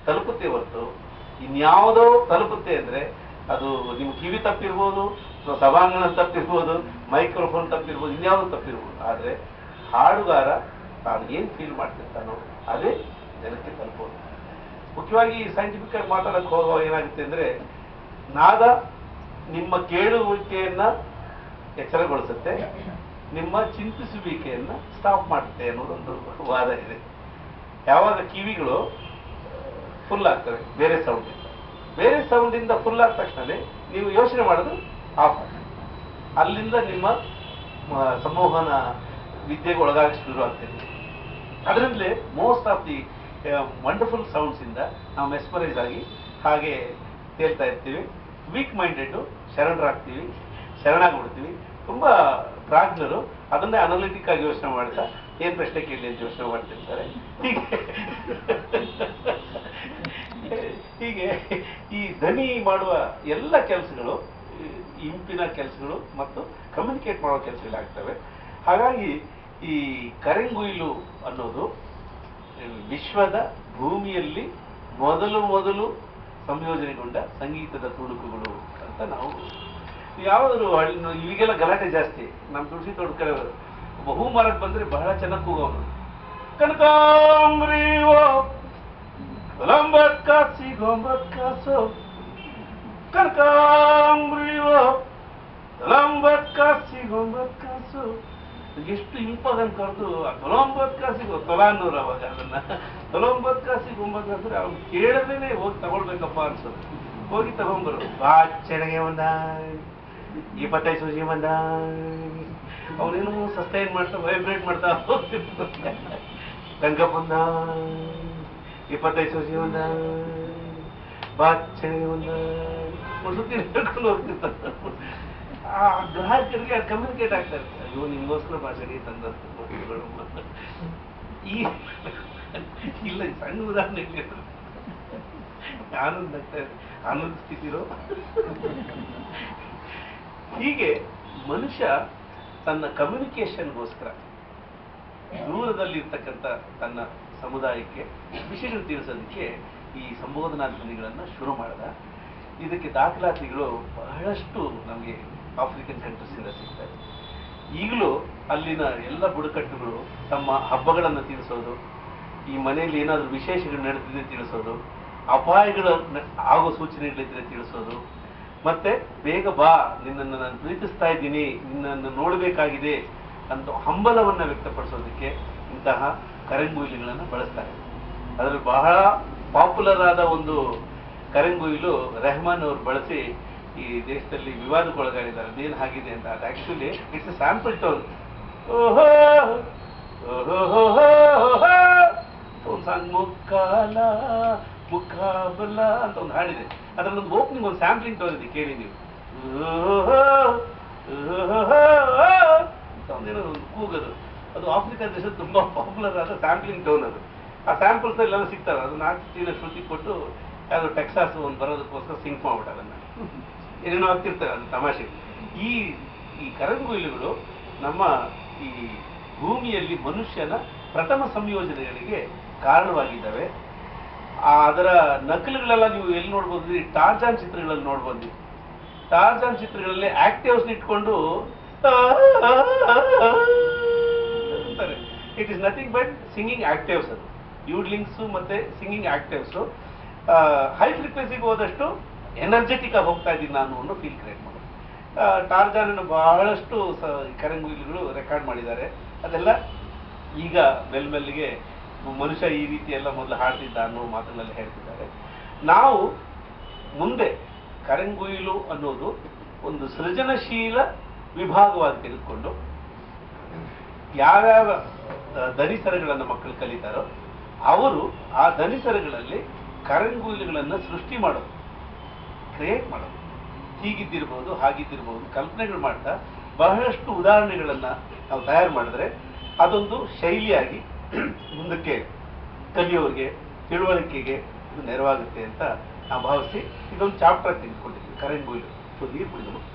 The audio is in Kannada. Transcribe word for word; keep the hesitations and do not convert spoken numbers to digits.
ತಲುಪುತ್ತೆ ಹೊರತು ಇನ್ಯಾವುದೋ ತಲುಪುತ್ತೆ ಅಂದ್ರೆ ಅದು ನಿಮ್ಮ ಕಿವಿ ತಪ್ಪಿರ್ಬೋದು, ಸಭಾಂಗಣ ತಪ್ಪಿರ್ಬೋದು, ಮೈಕ್ರೋಫೋನ್ ತಪ್ಪಿರ್ಬೋದು, ಇನ್ಯಾವುದೋ ತಪ್ಪಿರ್ಬೋದು. ಆದ್ರೆ ಹಾಡುಗಾರ ತಾನು ಏನ್ ಫೀಲ್ ಮಾಡ್ತಿರ್ತಾನೋ ಅದೇ ಜನಕ್ಕೆ ತಲುಪೋದು. ಮುಖ್ಯವಾಗಿ ಸೈಂಟಿಫಿಕ್ ಆಗಿ ಮಾತಾಡಕ್ಕೆ ಹೋಗುವ ಏನಾಗುತ್ತೆ ಅಂದ್ರೆ ನಾದ ನಿಮ್ಮ ಕೇಳುವಿಕೆಯನ್ನ ಎಚ್ಚರಗೊಳಿಸುತ್ತೆ, ನಿಮ್ಮ ಚಿಂತಿಸುವಿಕೆಯನ್ನ ಸ್ಟಾಪ್ ಮಾಡುತ್ತೆ ಅನ್ನೋದೊಂದು ವಾದ ಇದೆ. ಯಾವಾಗ ಕಿವಿಗಳು ಫುಲ್ ಆಗ್ತವೆ ಬೇರೆ ಸೌಂಡ್ ಇಂದ, ಬೇರೆ ಸೌಂಡ್ ಇಂದ ಫುಲ್ ಆದ ತಕ್ಷಣ ನೀವು ಯೋಚನೆ ಮಾಡೋದು ಆಫ್ ಆಗ್ತದೆ. ಅಲ್ಲಿಂದ ನಿಮ್ಮ ಸಂಮೋಹನ ವಿದ್ಯೆಗೆ ಒಳಗಾಗಿ ಶುರು ಆಗ್ತದೆ. ಅದರಿಂದಲೇ most of the wonderful sounds ಇಂದ ನಾವು ಮೆಸ್ಮರೈಸ್ ಆಗಿ ಹಾಗೆ ತೇಲ್ತಾ ಇರ್ತೀವಿ. ವೀಕ್ ಮೈಂಡೆಡ್ ಶರಣರಾಗ್ತೀವಿ, ಶರಣಾಗ್ಬಿಡ್ತೀವಿ. ತುಂಬಾ ಪ್ರಾಜ್ಞರು ಅದನ್ನೇ ಅನಾಲಿಟಿಕ್ ಆಗಿ ಯೋಚನೆ ಮಾಡ್ತಾ ಏನ್ ಪ್ರಶ್ನೆ ಕೇಳಿ ಅಂತ ಯೋಚನೆ ಮಾಡ್ತಿರ್ತಾರೆ. ಹೀಗೆ ಹೀಗೆ ಈ ಧ್ವನಿ ಮಾಡುವ ಎಲ್ಲ ಕೆಲಸಗಳು ಇಂಪಿನ ಕೆಲಸಗಳು ಮತ್ತು ಕಮ್ಯುನಿಕೇಟ್ ಮಾಡುವ ಕೆಲಸಗಳಾಗ್ತವೆ. ಹಾಗಾಗಿ ಈ ಕರೆಂಗುಯಿಲು ಅನ್ನೋದು ವಿಶ್ವದ ಭೂಮಿಯಲ್ಲಿ ಮೊದಲು ಮೊದಲು ಸಂಯೋಜನೆಗೊಂಡ ಸಂಗೀತದ ತುಣುಕುಗಳು ಅಂತ ನಾವು ಯಾವ್ದಾದ್ರು ಈಗೆಲ್ಲ ಗಲಾಟೆ ಜಾಸ್ತಿ. ನಮ್ಮ ತುಳಸಿ ತೋಟ ಕಡೆ ಒಬ್ಬ ಹೂ ಮಾರಕ್ ಬಂದ್ರೆ ಬಹಳ ಚೆನ್ನಾಗಿ ಕೂಗೋನು, ಕನಕಾಂಬ್ರಿ ಲಂಬತ್ ಕಾಸಿ ಗೊಂಬತ್ ಕಾಸು, ಕನಕಾಂಬ್ರಿ ಲಂಬತ್ ಕಾಸಿ ಗೊಂಬತ್ ಕಾಸು. ಎಷ್ಟು ಇಂಪಾಗಂತ ಕರೆದು ತೊಲೊಂಬತ್ ಕಾಸಿಗೆ ತೊಲಾ ಅನ್ನೋರು ಅವಾಗ ಅದನ್ನ ತೊಲೊಂಬತ್ ಕಾಸಿಗೆ ಒಂಬತ್ತು ಕಾಸು ಅವ್ನು ಕೇಳದೇನೆ ಹೋಗಿ ತಗೊಳ್ಬೇಕಪ್ಪ ಅನ್ಸೋದು. ಹೋಗಿ ತಗೊಂಡ್ಬರು ಬಾ ಚೆನಗೆ ಒಂದ ಇಪ್ಪತ್ತೈದು ಸೂಜಿ ಬಂದ. ಅವನೇನು ಸಸ್ಟೈನ್ ಮಾಡ್ತಾ ವೈಬ್ರೇಟ್ ಮಾಡ್ತಾ ಹೋಗ್ತಿರ್ತಾನೆ. ತಂಕ ಬಂದ ಇಪ್ಪತ್ತೈದು ಸೂಜಿ ಒಂದ ಬಾ ಚೆನಗೆ ಒಂದ ಸುತ್ತಿ ಹೇಳ್ಕೊಂಡು ಹೋಗ್ತಿರ್ತಾನೆ. ಆ ಗ್ರಾಹಕರಿಗೆ ಅದು ಕಮ್ಯುನಿಕೇಟ್ ಆಗ್ತಾ ಇರ್ತಾರೆ. ಅಯ್ಯೋ ನಿಮ್ಗೋಸ್ಕರ ಭಾಷೆಗೆ ತಂದ ಈ ಇಲ್ಲ ಸಣ್ಣ ಉದಾಹರಣೆ ಆನಂದ ಆಗ್ತಾ ಇದೆ, ಆನಂದಿಸ್ತಿದ್ದೀರೋ. ಹೀಗೆ ಮನುಷ್ಯ ತನ್ನ ಕಮ್ಯುನಿಕೇಶನ್ಗೋಸ್ಕರ ದೂರದಲ್ಲಿರ್ತಕ್ಕಂಥ ತನ್ನ ಸಮುದಾಯಕ್ಕೆ ವಿಷಯಗಳು ತಿಳಿಸೋದಕ್ಕೆ ಈ ಸಂಬೋಧನಾ ಧ್ವನಿಗಳನ್ನ ಶುರು ಮಾಡಿದ. ಇದಕ್ಕೆ ದಾಖಲಾತಿಗಳು ಬಹಳಷ್ಟು ನಮಗೆ ಆಫ್ರಿಕನ್ ಕಂಟ್ರೀಸ್ ಇಂದ ಸಿಗ್ತವೆ. ಈಗಲೂ ಅಲ್ಲಿನ ಎಲ್ಲ ಬುಡಕಟ್ಟುಗಳು ತಮ್ಮ ಹಬ್ಬಗಳನ್ನು ತಿಳಿಸೋದು, ಈ ಮನೆಯಲ್ಲಿ ಏನಾದರೂ ವಿಶೇಷಗಳು ನಡೆದಿದೆ ತಿಳಿಸೋದು, ಅಪಾಯಗಳು ಆಗೋ ಸೂಚನೆಗಳಿದ್ರೆ ತಿಳಿಸೋದು, ಮತ್ತೆ ಬೇಗ ಬಾ ನಿನ್ನನ್ನು ನಾನು ಪ್ರೀತಿಸ್ತಾ ಇದ್ದೀನಿ, ನಿನ್ನನ್ನು ನೋಡಬೇಕಾಗಿದೆ ಅಂತ ಹಂಬಲವನ್ನ ವ್ಯಕ್ತಪಡಿಸೋದಕ್ಕೆ ಇಂತಹ ಕರೆಂಗುಯಿಲುಗಳನ್ನು ಬಳಸ್ತಾರೆ. ಅದರಲ್ಲಿ ಬಹಳ ಪಾಪ್ಯುಲರ್ ಆದ ಒಂದು ಕರೆಂಗುಯಿಲು ರೆಹಮಾನ್ ಅವರು ಬಳಸಿ ಈ ದೇಶದಲ್ಲಿ ವಿವಾದಕ್ಕೊಳಗಾಗಿದ್ದಾರೆ. ಅದೇನು ಆಗಿದೆ ಅಂತ, ಅದು actually it's a sample tone. ಓಹೋ ಒಂದು ಸಾಂಗ್ ಮುಕ್ಕಾಲ ಮುಖಾಬಲ ಅಂತ ಒಂದು ಹಾಡಿದೆ. ಅದರಲ್ಲಿ ಒಂದು ಓಪನಿಂಗ್ ಒಂದು ಸ್ಯಾಂಪ್ಲಿಂಗ್ ಟೋನ್ ಇದೆ, ಕೇಳಿ ನೀವು. ಅಂತ ಒಂದೇನೋ ಒಂದು ಕೂಗದು, ಅದು ಆಫ್ರಿಕಾ ದೇಶದ ತುಂಬಾ ಪಾಪ್ಯುಲರ್ ಆದ ಸ್ಯಾಂಪ್ಲಿಂಗ್ ಟೋನ್. ಅದು ಆ ಸ್ಯಾಂಪಲ್ಸ್ ಎಲ್ಲ ಸಿಗ್ತವೆ. ಅದು ನಾಲ್ಕು ಚೀಲ ಶ್ರುತಿ ಕೊಟ್ಟು ಯಾವ್ದು ಟೆಕ್ಸಾಸ್ ಒಂದು ಬರೋದಕ್ಕೋಸ್ಕರ ಸಿಂಕ್ ಮಾಡ್ಬಿಟ್ಟು ಅದನ್ನ ಏನೇನೋ ಆಗ್ತಿರ್ತಾರೆ. ಅದು ತಮಾಷೆ. ಈ ಈ ಕರಂಗುಯಿಲುಗಳು ನಮ್ಮ ಈ ಭೂಮಿಯಲ್ಲಿ ಮನುಷ್ಯನ ಪ್ರಥಮ ಸಂಯೋಜನೆಗಳಿಗೆ ಕಾರಣವಾಗಿದ್ದಾವೆ. ಅದರ ನಕಲುಗಳೆಲ್ಲ ನೀವು ಎಲ್ಲಿ ನೋಡ್ಬೋದು, ಟಾರ್ಜಾನ್ ಚಿತ್ರಗಳಲ್ಲಿ ನೋಡ್ಬೋದು. ಟಾರ್ಜಾನ್ ಚಿತ್ರಗಳಲ್ಲಿ ಆಕ್ಟಿವ್ಸ್ ಇಟ್ಕೊಂಡು ಅಂತಾರೆ. It is nothing but singing octaves. ಅದು ಯೂಡ್ಲಿಂಗ್ಸ್ ಮತ್ತೆ ಸಿಂಗಿಂಗ್ ಆಕ್ಟಿವ್ಸ್. ಹೈ ಫ್ರೀಕ್ವೆನ್ಸಿಗೆ ಹೋದಷ್ಟು ಎನರ್ಜೆಟಿಕ್ ಆಗಿ ಹೋಗ್ತಾ ಇದ್ದೀನಿ ನಾನು ಅನ್ನೋ ಫೀಲ್ ಕ್ರಿಯೇಟ್ ಮಾಡೋದು. ಟಾರ್ಜಾನ್ ಅನ್ನು ಬಹಳಷ್ಟು ಕರೆಂಗುಯಿಲುಗಳು ರೆಕಾರ್ಡ್ ಮಾಡಿದ್ದಾರೆ. ಅದೆಲ್ಲ ಈಗ ಮೆಲ್ಮೆಲ್ಲಿಗೆ ಮನುಷ್ಯ ಈ ರೀತಿ ಎಲ್ಲ ಮೊದಲು ಹಾಡ್ತಿದ್ದ ಅನ್ನೋ ಮಾತುಗಳಲ್ಲಿ ಹೇಳ್ತಿದ್ದಾರೆ. ನಾವು ಮುಂದೆ ಕರೆಂಗುಯಿಲು ಅನ್ನೋದು ಒಂದು ಸೃಜನಶೀಲ ವಿಭಾಗವಾಗಿ ತೆಗೆದುಕೊಂಡು ಯಾವ್ಯಾವ ದನಿಸರಗಳನ್ನು ಮಕ್ಕಳು ಕಲಿತಾರೋ ಅವರು ಆ ದನಿಸರಗಳಲ್ಲಿ ಕರೆಂಗುಯಿಲುಗಳನ್ನು ಸೃಷ್ಟಿ ಮಾಡೋದು, ಕ್ರಿಯೇಟ್ ಮಾಡೋದು. ಹೀಗಿದ್ದಿರ್ಬೋದು, ಹಾಗಿದ್ದಿರ್ಬೋದು, ಕಲ್ಪನೆಗಳು ಮಾಡ್ತಾ ಬಹಳಷ್ಟು ಉದಾಹರಣೆಗಳನ್ನ ನಾವು ತಯಾರು ಮಾಡಿದ್ರೆ ಅದೊಂದು ಶೈಲಿಯಾಗಿ ಮುಂದಕ್ಕೆ ಕಲಿಯೋರಿಗೆ ತಿಳುವಳಿಕೆಗೆ ಇದು ನೆರವಾಗುತ್ತೆ ಅಂತ ನಾವು ಭಾವಿಸಿ ಇದೊಂದು ಚಾಪ್ಟರ್ ತೆಗೆದುಕೊಂಡಿದ್ವಿ, ಕರೆಂಗುಯಿಲು. ಸೊ ನೀರು ಕುಡಿದು